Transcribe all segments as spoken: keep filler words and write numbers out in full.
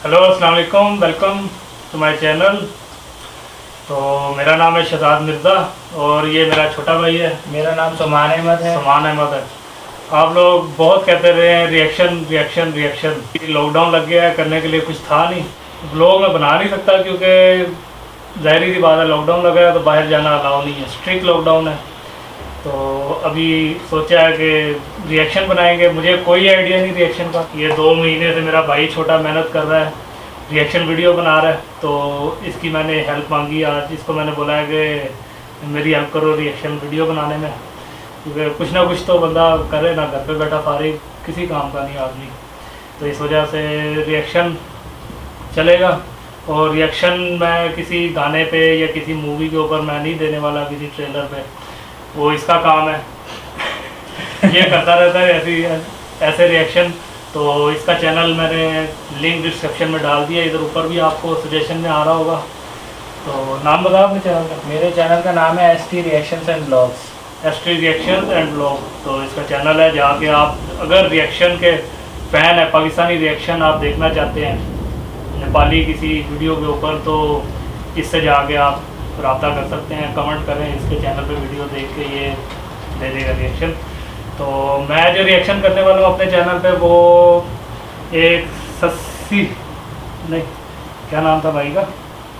Hello अस्सलाम वालेकुम, welcome to my channel. तो मेरा नाम है शहजाद मिर्ज़ा और ये मेरा छोटा भाई है। मेरा नाम सुमान अहमद है। सुमान अहमद है। आप लोग बहुत कहते रहे हैं रिएक्शन रिएक्शन रिएक्शन। लॉकडाउन लग गया है, करने के लिए कुछ था नहीं, ब्लॉग मैं बना नहीं सकता क्योंकि ज़ाहिर सी बात है लॉकडाउन लगा है तो बाहर जाना अलाउ नहीं है, स्ट्रिक्ट लॉकडाउन है। तो अभी सोचा है कि रिएक्शन बनाएंगे। मुझे कोई आइडिया नहीं रिएक्शन का। ये दो महीने से मेरा भाई छोटा मेहनत कर रहा है, रिएक्शन वीडियो बना रहा है, तो इसकी मैंने हेल्प मांगी आज। इसको मैंने बोला है कि मेरी हेल्प करो रिएक्शन वीडियो बनाने में, क्योंकि कुछ ना कुछ तो बंदा करे ना, घर पे बैठा फारिग किसी काम का नहीं आदमी। तो इस वजह से रिएक्शन चलेगा। और रिएक्शन मैं किसी गाने पे या किसी मूवी के ऊपर मैं नहीं देने वाला, किसी ट्रेलर पे, वो इसका काम है। ये करता रहता है ऐसी ऐसे रिएक्शन। तो इसका चैनल मैंने लिंक डिस्क्रिप्शन में डाल दिया, इधर ऊपर भी आपको सजेशन में आ रहा होगा। तो नाम बताओ अपने चैनल का। मेरे चैनल का नाम है S T reactions and blogs. S T reaction and blog. तो इसका चैनल है जहाँ के आप अगर रिएक्शन के फ़ैन है, पाकिस्तानी रिएक्शन आप देखना चाहते हैं नेपाली किसी वीडियो के ऊपर, तो इससे जाके आप रब्ता कर सकते हैं। कमेंट करें इसके चैनल पे, वीडियो देख के ये दे देगा रिएक्शन। तो मैं जो रिएक्शन करने वाला हूँ अपने चैनल पे, वो एक सस्सी नहीं क्या नाम था भाई का,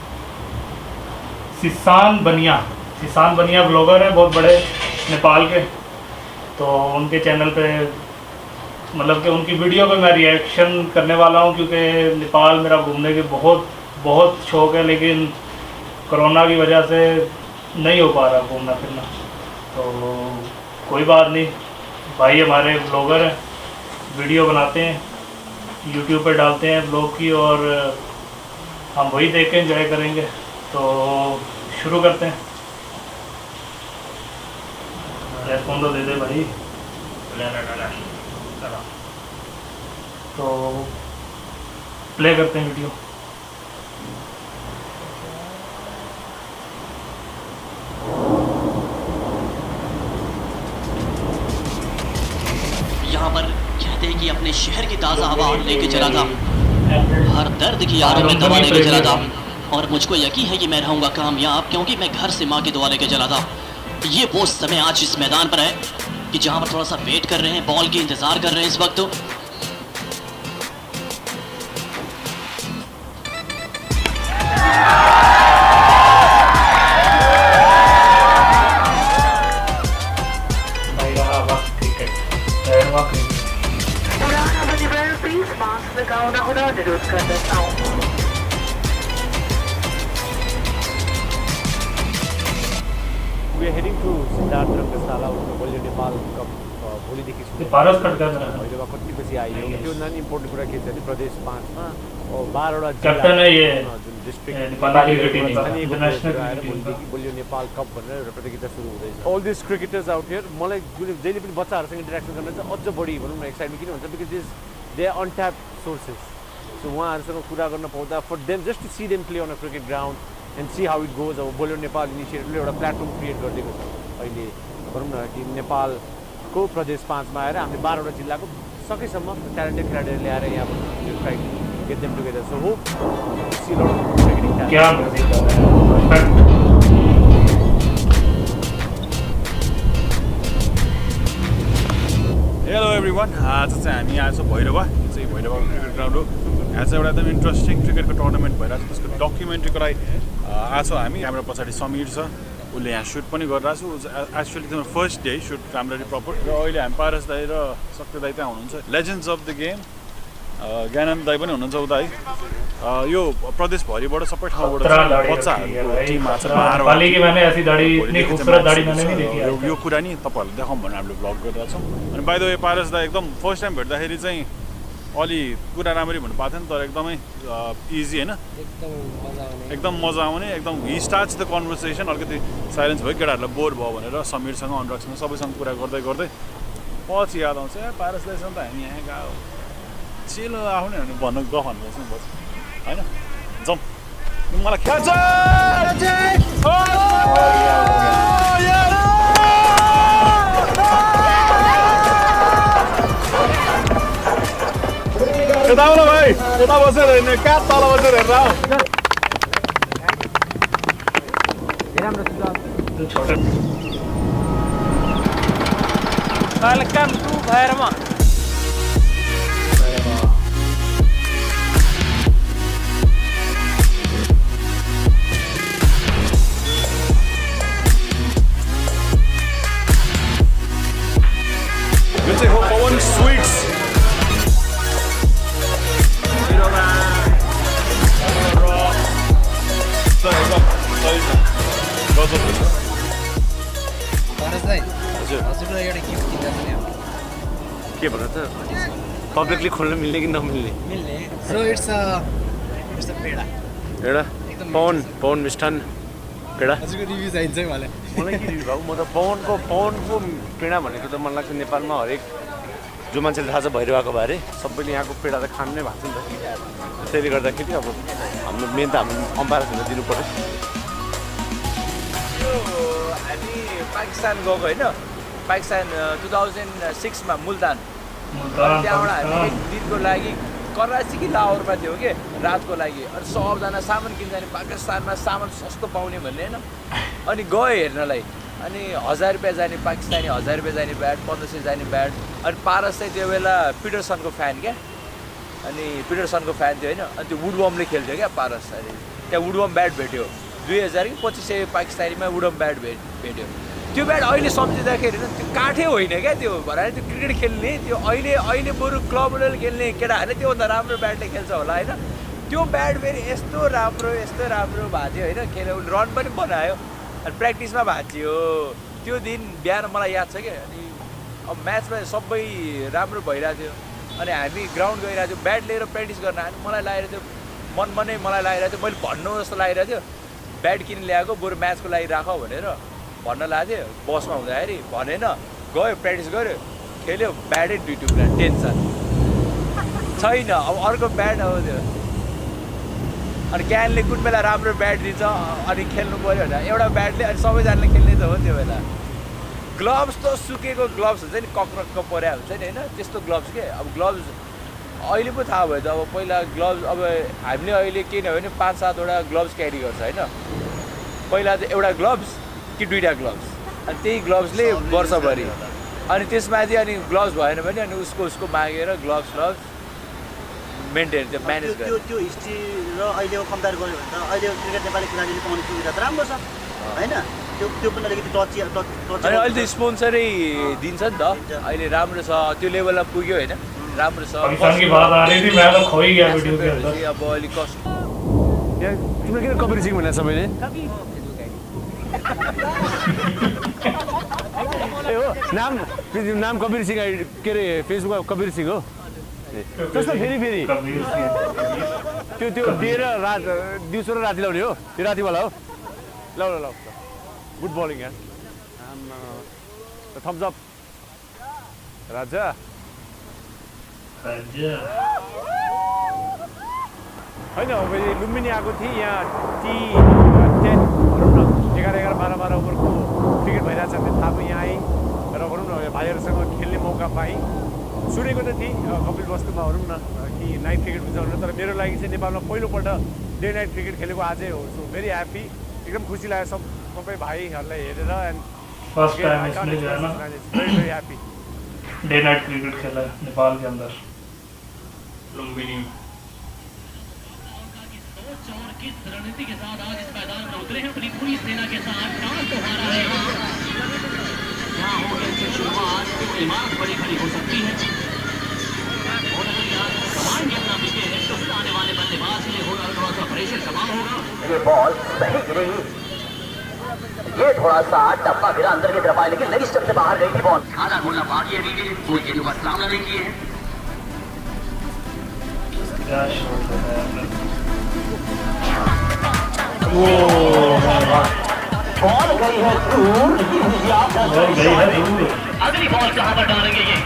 सिसान बनिया सिसान बनिया ब्लॉगर है, बहुत बड़े नेपाल के। तो उनके चैनल पे मतलब कि उनकी वीडियो पे मैं रिएक्शन करने वाला हूँ, क्योंकि नेपाल मेरा घूमने के बहुत बहुत शौक़ है, लेकिन कोरोना की वजह से नहीं हो पा रहा घूमना फिरना। तो कोई बात नहीं, भाई हमारे ब्लॉगर हैं, वीडियो बनाते हैं, यूट्यूब पर डालते हैं ब्लॉग की, और हम वही देख के एंजॉय करेंगे। तो शुरू करते हैं। हेडफोन तो दे दे भाई। तो प्ले करते हैं वीडियो। यहाँ पर कहते हैं कि अपने शहर की ताज़ा हवा लेके चला था, हर दर्द की यारों में दवा लेके चला था, और मुझको यकीन है कि मैं रहूँगा कामयाब, क्योंकि मैं घर से माँ की दुआ लेके चला था। ये वो समय आज इस मैदान पर है कि जहाँ पर थोड़ा सा वेट कर रहे हैं, बॉल की इंतज़ार कर रहे हैं इस वक्त। तो We are heading to Siddharth Rangasala, Bolio Nepal Cup. भोलिदेखि सुरु पारस कट गरेर भैरवा कतिपछि आइयो। त्यो नानी इम्पोर्टेन्ट कुरा के छ भने प्रदेश पाँचमा बाह्रवटा क्याप्टन है ये जुन डिस्ट्रिक्ट नेपाली क्रिकेट इन्टरनेशनल भोलिदेखि बोलियो नेपाल कप भनेर एउटा प्रतियोगिता सुरु हुँदैछ। All this cricketers out here, मलाई जहिले पनि बच्चाहरूसँग इन्टरेक्सन गर्न चाहिँ अझ बढी भनौँ न एक्साइटमेन्ट किन हुन्छ, because this they are untapped sources. So उहाँहरूसँग कुरा गर्न पाउँदा for them just to see them play on a cricket ground and see how it goes. अब बोलियो नेपाल इनिसिएटिभले एउटा प्लेटफर्म क्रिएट गरिदिएको छ अहिले भनौँ न कि नेपालको प्रदेश पाँचमा आएर हामीले बाह्रवटा जिल्लाको सकेसम्म ट्यालेन्टेड खेलाडीहरू ल्याएर यहाँ try get them together. So hope see lot of cricketing talent. Hello everyone, आज चाहिँ हामी आज भैरवा, यो चाहिँ भैरवा क्रिकेट ग्राउन्ड हो। यहाँ चाहिँ एउटा एकदम इन्ट्रेस्टिङ क्रिकेटको टुर्नामेन्ट भइरहेको छ, त्यसको डकुमेन्ट्रीको लागि आएको छौँ हामी। हाम्रो पछाडि समीर छ, उसले यहाँ सुट पनि गरिरहेको छु। एक्चुअली त्यो फर्स्ट डे सुट राम्ररी प्रपर। र अहिले हामी पारस दाई र शक्ति दाई त्यहाँ हुनुहुन्छ, legends of the game. Gyanand दाई पनि हुनुहुन्छ उता है। यो प्रदेशभरिबाट सबै ठाउँबाट बच्चाहरूको टिम आएको छ। यो कुरा नि तपाईँहरूलाई देखाउँ भनेर हामीले भ्लग गरिरहेको छौँ। अनि बाइ द वे पारस दाई एकदम फर्स्ट टाइम भेट्दाखेरि चाहिँ अलि कुरा राम्ररी भन्नु पाएको थियो नि, तर एकदमै इजी होइन, एकदम मजा आउने, एकदम हि स्टार्ट्स द कन्भर्सेसन। अलिकति साइलेन्स भयो, केटाहरूलाई बोर भयो भनेर समीरसँग अनुरागसँग सबैसँग कुरा गर्दै गर्दै पछि याद आउँछ ए पारस दाइसँग त हामी यहाँ गएको चिलो आउने भने भन्नु गफ भन्नुपर्छ नि पछि होइन। जाउँ मलाई खेल्छ। यता आउन भाइ यता बसेर हेर्ने कहाँ तल बसेर हेरेर आऊ वेलकम टू भैरवा यो चाहिँ हो पवन स्वीट्स के भन त पब्लिकली खोल्न मिल्ने कि नमिल्ने मिल्ने so it's a it's a पेडा एउटा पवन पवन मिष्ठान पेडा हजुरको रिभ्यू चाहिन्छ है मलाई मलाई के रिभ्यू भाउ म त पवनको पवनको पेडा भनेको त मलाई लाग्छ नेपालमा हरेक जो मान्छेले थाहा छ भैरवाको बारे सबैले यहाँको पेडा त खानु नै भएको छ नि त त्यसले गर्दाखेरि अब हाम्रो मेन त हाम्रो अम्पायर हुन दिनु पर्यो यो हामी पाकिस्तान गएको होइन पाकिस्तान टु थाउजन्ड सिक्समा मुल्तान त्यहाँबाट हामी एक दिनको लागि कराची कि लाहोरमा थियो कि रातको लागि अनि सबजना सामान किन्न जाने पाकिस्तानमा सामान सस्तो पाउने भन्ने होइन अनि गयो हेर्नलाई अनि हजार रुपियाँ जाने पाकिस्तानी हजार रुपियाँ जाने ब्याट पन्ध्र सय जाने ब्याट अनि पारस चाहिँ त्यो बेला पिटरसनको फ्यान क्या अनि पिटरसनको फ्यान थियो होइन अनि त्यो वुडवमले खेल्थ्यो क्या पारस अनि त्यहाँ वुडवम ब्याट भेट्यो दुई हजार कि पच्चिस सय पाकिस्तानीमा वुडवम ब्याट भेट भेट्यो त्यो ब्याट अहिले सम्झिँदाखेरि त्यो काठै होइन क्या त्यो भएर त्यो क्रिकेट खेल्ने त्यो अहिले अहिले बरु क्लब लेभल खेल्ने केटाहरूले त्योभन्दा राम्रो ब्याटले खेल्छ होला होइन त्यो ब्याट फेरि यस्तो राम्रो यस्तो राम्रो भाँच्यो होइन खेल्यो रन पनि बनायो अनि प्र्याक्टिसमा भाँच्यो त्यो दिन बिहान मलाई याद छ क्या अनि अब म्याचमा सबै राम्रो भइरहेको थियो अनि हामी ग्राउन्ड गइरहेको थियो ब्याट लिएर प्र्याक्टिस गर्न अनि मलाई लागिरहेको थियो मनमा नै मलाई लागिरहेको थियो मैले भन्नु जस्तो लागिरहेको थियो ब्याट किन ल्याएको बरु म्याचको लागि राख भनेर भन्न लाग्थ्यो बसमा हुँदाखेरि भनेन गयो प्र्याक्टिस गऱ्यो खेल्यो ब्याटै दुई टुक्रा टेन्सन छैन अब अर्को ब्याट अब त्यो अनि क्यानले कुन बेला राम्रो ब्याट दिन्छ अनि खेल्नु पऱ्यो भने एउटा ब्याटले अनि सबैजनाले खेल्ने त हो त्यो बेला ग्लोभ्स त सुकेको ग्लोभ्स हुन्छ नि कक्रक्क पर्या हुन्छ नि होइन त्यस्तो ग्लोभ्स के अब ग्लोभ्स अहिले पो थाहा भयो त अब पहिला ग्लोभ्स अब हामीले अहिले के नभए पनि पाँच सातवटा ग्लोभ्स क्यारी गर्छ होइन पहिला त एउटा ग्लोभ्स कि दुईवटा ग्लोभ्स अनि त्यही ग्लोभ्सले वर्षभरि अनि त्यसमाथि अनि ग्लोभ्स भएन भने अनि उसको उसको मागेर ग्लोभ्स ग्लोभ्स मेन्टेन त्यो म्यानेज गर्यो त्यो हिस्ट्री र अहिलेको कम्पेयर गर्यो भने त अहिले क्रिकेट नेपाली खेलाडीले पाउने सुविधा त राम्रो छ होइन त्यो त्यो पनि अलिकति टची टच अनि अहिले त स्पोन्सरै दिन्छ नि त अहिले राम्रो छ त्यो लेभलमा पुग्यो होइन राम्रो छ पाकिस्तान की बात आ रही थी मैं तो खो ही गया वीडियो के अंदर अब अलिक कस्ट यहाँ तिमीले किन कबीर सिंह भनेको सबैले ए हो नाम नाम कबीर सिंह के अरे फेसबुकमा कबीर सिंह हो त्यस्तो फेरि फेरि त्यो त्यो दिएर रात दिउँसो र राति लाउने हो त्यो रातिवाला हो ल ल ल गुड बलिङ यार थम्स अप राजा होइन अब लुम्बिनी आएको थिएँ यहाँ टी टेन भनौँ न एघार एघार बाह्र बाह्र ओभरको क्रिकेट भइरहेको छ भने थाहा भयो यहाँ आएँ र भनौँ न भाइहरूसँग खेल्ने मौका पाएँ सुनेको त थिएँ कपिल वस्तुमा भनौँ न कि नाइट क्रिकेट हुन्छ भनेर तर मेरो लागि चाहिँ नेपालमा पहिलोपल्ट डे नाइट क्रिकेट खेलेको आजै हो सो भेरी ह्याप्पी एकदम खुसी लाग्यो सब सबै भाइहरूलाई हेरेर एन्ड फर्स्ट टाइम इसमें जो है ना very very happy day night cricket खेला नेपाल के अंदर लुम्बिनी किस रणनीति के साथ आज इस मैदान में उतरे हैं अपनी पूरी सेना के साथ टाल तो हारा है यहाँ हो गई से शुरुआत इमारत बड़ी खड़ी हो सकती है और अगर यहाँ कमान गिरना बिके है तो आने वाले बल्लेबाज के लिए होगा थोड़ा सा प्रेशर तमाम होगा ये बॉल सही गिरेगी ये थोड़ा सा टप्पा गिरा अंदर की तरफ आया लेकिन लेग स्टंप से बाहर गई थी बॉल आधा बोलना बाकी है अभी कोई गेंद का सामना नहीं किए हैं क्या शॉट है बॉल गई है दूर अगली बॉल कहां पर डालेंगे ये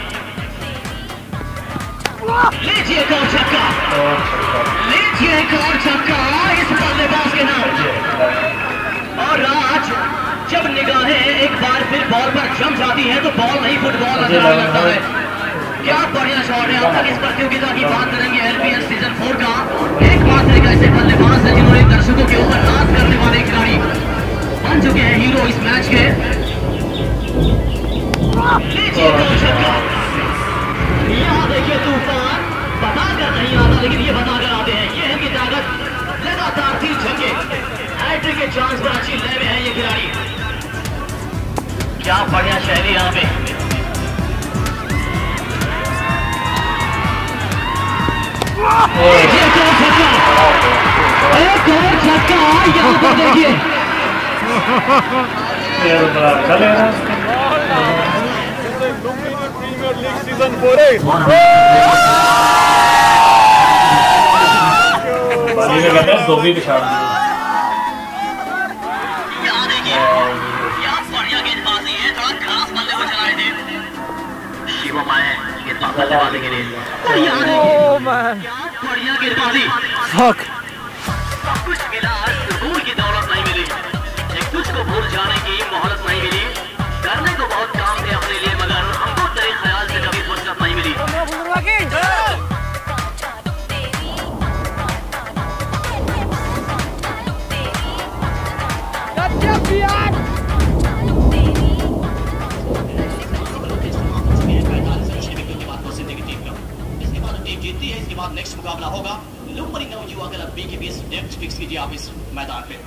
लीजिए एक और छक्का लीजिए एक और छक्का इस बल्लेबाज के नाम और राज जब निगाहें एक बार फिर बॉल पर जम जाती है तो बॉल नहीं फुटबॉल नजर आने लगता है क्या बढ़िया शॉट है। अब तक इस प्रतियोगिता की बात करेंगे एलपीएल सीजन फोर का एकमात्र एक ऐसे बल्लेबाज है जिन्होंने दर्शकों के ऊपर राज करने वाले खिलाड़ी बन चुके हैं हीरो इस मैच के। यहाँ देखिए तूफान बताकर नहीं आता लेकिन ये बताकर आते हैं। ये है इनकी ताकत, लगातार तीन छक्के, हैट्रिक के चांस पर अच्छी लय में है ये खिलाड़ी। क्या बढ़िया शैली यहाँ पे। एक और छक्का, एक और छक्का यहाँ पर देखिए। सीजन फोर है बाली में कहते हैं धोबी पिछाड़ दिया। यहाँ देखिए, यहाँ बढ़िया गेंदबाजी है, थोड़ा खास बल्ले को चलाए थे शिवम आए गेंदबाज बल्लेबाजी के लिए। और यहाँ देखिए क्या बढ़िया गेंदबाजी। कुछ मिला सुकून की दौलत नहीं मिली, एक कुछ को भूल जाने की मोहलत नहीं मिली। करने को बहुत काम थे अपने लिए मगर हमको तेरे ख्याल से कभी फुर्सत नहीं मिली। जीतती है इसके बाद नेक्स्ट मुकाबला होगा लुम्बनी नवयुवा क्लब बी के बीच। डेट फिक्स कीजिए आप इस मैदान पे।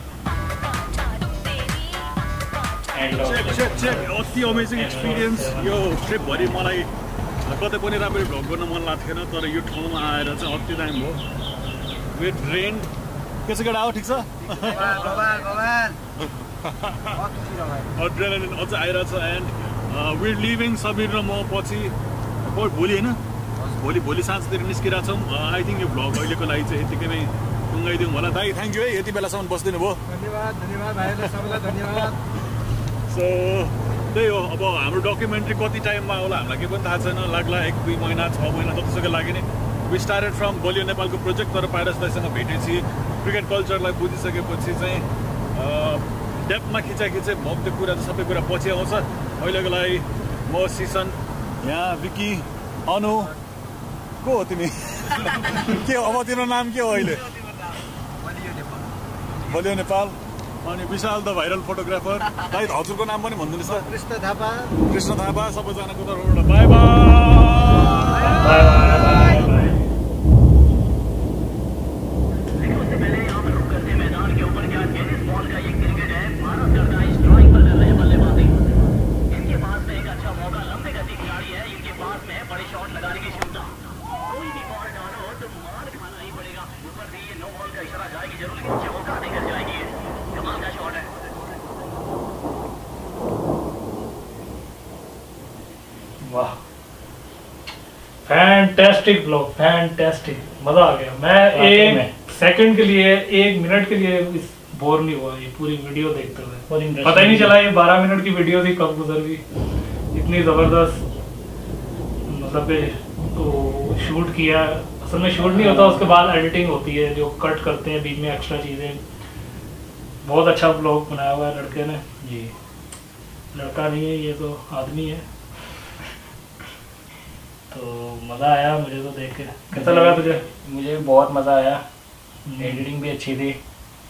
check check check अति अमेजिङ एक्सपिरियन्स। यो ट्रिपभरि मलाई कतै पनि राम्ररी भ्लग गर्न मन लाग्थेन तर यो ठाउँमा आएर चाहिँ अति दामी भयो। विथ रेन के छ केटा हो ठिक छ एड्रेनालिन अझ आइरहेछ। एन्ड वी लिभिङ सबिर र म पछि भोलि होइन भोलि भोलि साँझतिर निस्किरहेको छौँ। आई थिङ्क यो भ्लग अहिलेको लागि चाहिँ यतिकै नै टुङ्गाइदिउँ होला। दाइ थ्याङ्क यू है यति बेलासम्म बसिदिनु भयो। धन्यवाद धन्यवाद भाइहरूलाई सबैलाई धन्यवाद। सो त्यही हो अब हाम्रो डकुमेन्ट्री कति टाइममा होला हामीलाई केही पनि थाहा छैन। लाग्ला एक दुई महिना छ महिना जतिसक्यो लाग्यो नि। वी स्टार्टेड फ्रम बलियो नेपालको प्रोजेक्ट तर पाइरस दाइसँग भेटेपछि क्रिकेट कल्चरलाई बुझिसकेपछि चाहिँ डेप्थमा खिचाखिचे भोग त्यो कुरा चाहिँ सबै कुरा पछि आउँछ। अहिलेको लागि म सिसन यहाँ विकी अनु को हो तिमी के हो अब तिम्रो नाम के हो अहिले बलियो नेपाल अनि विशाल द भाइरल फोटोग्राफर। दाइ हजुरको नाम पनि भनिदिनुहोस् त। कृष्ण थापा कृष्ण थापा सबैजनाको तर्फबाट बाई बाई। मैदान के ऊपर क्या टेनिस बॉल का ये क्रिकेट है। भारत का इस ड्राइंग पर कर रहे हैं बल्लेबाजी। इनके पास में एक अच्छा मौका, लंबे गति खिलाड़ी है, इनके पास में बड़े शॉट लगाने की क्षमता। कोई भी बॉल डालो तो मार खाना ही पड़ेगा। ऊपर भी ये नो बॉल का इशारा जाएगी जरूर लेकिन चौका देकर जाएगी। कमाल का शॉट है। वाह फैंटास्टिक ब्लॉग, फैंटास्टिक, मजा आ गया। मैं एक सेकंड के लिए एक मिनट के लिए इस बोर नहीं हुआ ये पूरी वीडियो देखते हुए। पता ही नहीं चला ये बारह मिनट की वीडियो थी कब गुजर गई। इतनी ज़बरदस्त मतलब तो शूट किया। असल में शूट नहीं होता उसके बाद एडिटिंग होती है जो कट करते हैं बीच में एक्स्ट्रा चीज़ें। बहुत अच्छा ब्लॉग बनाया हुआ है लड़के ने जी। लड़का नहीं है ये तो आदमी है। तो मज़ा आया मुझे तो देख के। कैसा लगा तुझे? मुझे बहुत मज़ा आया, एडिटिंग भी अच्छी थी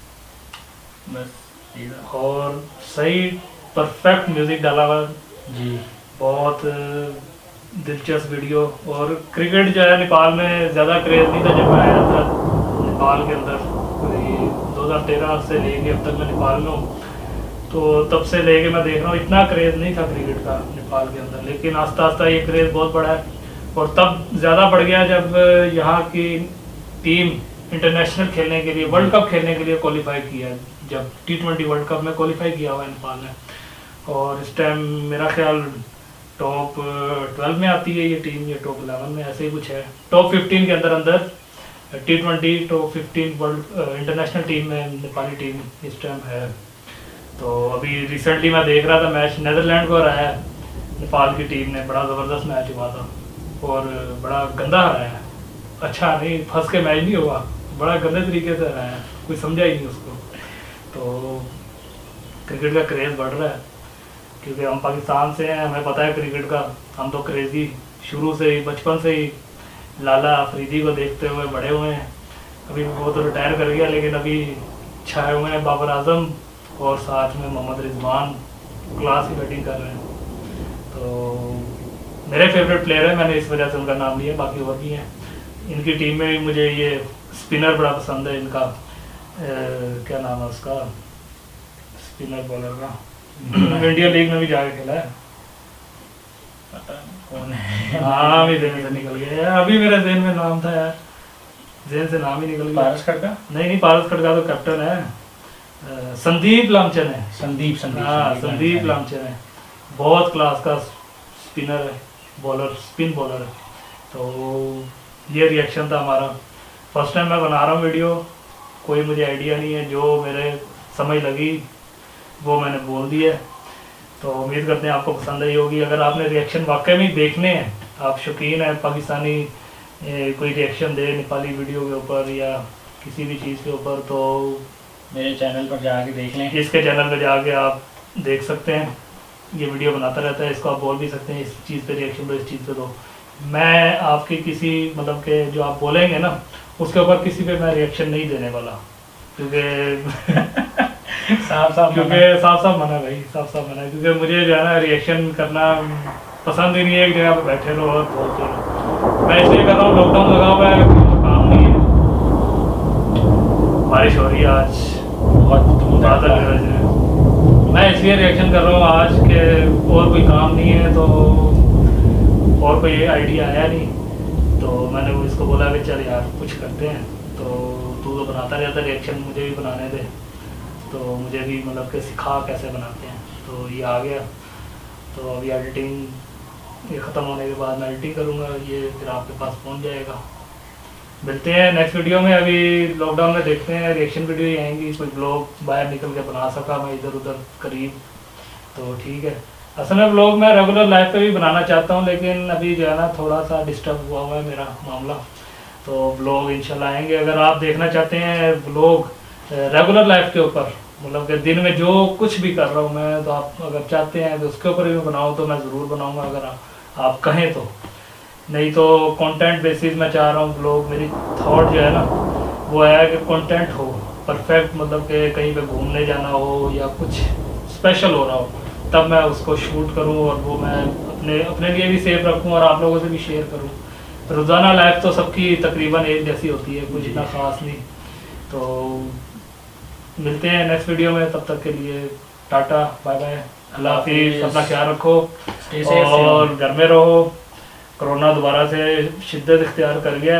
बस। और सही परफेक्ट म्यूज़िक डाला हुआ जी। बहुत दिलचस्प वीडियो। और क्रिकेट जो है नेपाल में ज़्यादा क्रेज़ नहीं था जब मैं आया था नेपाल के अंदर। कोई दो हज़ार तेरह से लेके अब तक मैं नेपाल में हूँ तो तब से लेके मैं देख रहा हूँ इतना क्रेज़ नहीं था क्रिकेट का नेपाल के अंदर। लेकिन आस्ता आस्ता ये क्रेज़ बहुत बड़ा है और तब ज़्यादा बढ़ गया जब यहाँ की टीम इंटरनेशनल खेलने के लिए, वर्ल्ड कप खेलने के लिए क्वालिफाई किया। जब टी ट्वेंटी वर्ल्ड कप में क्वालिफाई किया हुआ है नेपाल ने। और इस टाइम मेरा ख्याल टॉप ट्वेल्व में आती है ये टीम, ये टॉप इलेवन में ऐसे ही कुछ है। टॉप फिफ्टीन के अंदर अंदर T twenty top fifteen world international team में नेपाली टीम इस टाइम है। तो अभी रिसेंटली मैं देख रहा था मैच नीदरलैंड को हराया है नेपाल की टीम ने। बड़ा ज़बरदस्त मैच हुआ था और बड़ा गंदा हराया है। अच्छा नहीं फंस के मैच नहीं हुआ, बड़ा गंदे तरीके से हराया है, कोई समझा ही नहीं उसको। तो क्रिकेट का क्रेज़ बढ़ रहा है क्योंकि हम पाकिस्तान से हैं, हमें पता है क्रिकेट का, हम तो क्रेज़ी शुरू से ही बचपन से ही लाला अफरीदी को देखते हुए बड़े हुए हैं। अभी वो तो रिटायर कर गया, लेकिन अभी छाए हुए हैं बाबर आजम और साथ में मोहम्मद रिजवान क्लास की बैटिंग कर रहे हैं। तो मेरे फेवरेट प्लेयर है, मैंने इस वजह से उनका नाम लिया, बाकी और भी हैं। इनकी टीम में भी मुझे ये स्पिनर बड़ा पसंद है इनका, ए, क्या नाम है उसका स्पिनर बॉलर का, इंडिया लीग में भी जाके खेला है, कौन है? नाम ही देने से निकल गया यार, अभी मेरे ज़हन में नाम था यार, ज़हन से नाम ही निकल गया। पारस खड़का? नहीं नहीं, पारस खड़का तो कैप्टन है, आ, संदीप लामचन है। संदीप संदीप हाँ संदीप लामचन है, बहुत क्लास का स्पिनर है, बॉलर, स्पिन बॉलर है। तो ये रिएक्शन था हमारा, फर्स्ट टाइम मैं बना रहा हूँ वीडियो, कोई मुझे आइडिया नहीं है, जो मेरे समझ लगी वो मैंने बोल दिया। तो उम्मीद करते हैं आपको पसंद आई होगी। अगर आपने रिएक्शन वाकई में देखने हैं, आप शौकीन हैं पाकिस्तानी ए, कोई रिएक्शन दे नेपाली वीडियो के ऊपर या किसी भी चीज़ के ऊपर, तो मेरे चैनल पर जाके देख लें, इसके चैनल पर जाके आप देख सकते हैं। ये वीडियो बनाता रहता है, इसको आप बोल भी सकते हैं इस चीज़ पे रिएक्शन दो, इस चीज़ पे दो। मैं आपकी किसी मतलब के जो आप बोलेंगे ना उसके ऊपर किसी पे मैं रिएक्शन नहीं देने वाला, क्योंकि साफ साफ क्योंकि साफ साफ मना भाई, साफ साफ मना, क्योंकि मुझे जो है ना रिएक्शन करना पसंद ही नहीं है, एक जगह पे बैठे रहो और बोलते रहो। मैं इसलिए कर रहा हूँ, लॉकडाउन लगा हुआ है, काम नहीं है, बारिश हो रही है आज बहुत बादल है, मैं इसलिए रिएक्शन कर रहा हूँ आज के, और कोई काम नहीं है तो और कोई आइडिया आया नहीं, तो मैंने वो इसको बोला कि चल यार कुछ करते हैं। तो तू तो बनाता रहता रिएक्शन, मुझे भी बनाने दे, तो मुझे भी मतलब कि सिखा कैसे बनाते हैं। तो ये आ गया, तो अभी एडिटिंग ये ख़त्म होने के बाद मैं एडिटिंग करूँगा, ये फिर आपके पास पहुँच जाएगा। मिलते हैं नेक्स्ट वीडियो में। अभी लॉकडाउन में देखते हैं रिएक्शन वीडियो ही आएंगी, कोई ब्लॉग बाहर निकल के बना सका मैं इधर उधर करीब, तो ठीक है। असल में ब्लॉग मैं रेगुलर लाइफ पे भी बनाना चाहता हूँ, लेकिन अभी जो है ना थोड़ा सा डिस्टर्ब हुआ हुआ है मेरा मामला, तो ब्लॉग इंशाल्लाह आएंगे। अगर आप देखना चाहते हैं ब्लॉग रेगुलर लाइफ के ऊपर, मतलब कि दिन में जो कुछ भी कर रहा हूँ मैं, तो आप अगर चाहते हैं तो उसके ऊपर भी बनाऊँ तो मैं ज़रूर बनाऊँगा, अगर आप, आप कहें तो। नहीं तो कंटेंट बेसिस मैं चाह रहा हूँ ब्लॉग, मेरी थॉट जो है ना वो है कि कंटेंट हो परफेक्ट, मतलब कि कहीं पे घूमने जाना हो या कुछ स्पेशल हो रहा हो तब मैं उसको शूट करूं और वो मैं अपने अपने लिए भी सेफ रखूं और आप लोगों से भी शेयर करूं। रोज़ाना लाइफ तो सबकी तकरीबन एक जैसी होती है, कुछ इतना ख़ास नहीं। तो मिलते हैं नेक्स्ट वीडियो में, तब तक के लिए टाटा बाय बाय, अल्लाह हाफिज़, अपना ख्याल रखो और घर में रहो। कोरोना दोबारा से शिद्दत इख्तियार कर गया।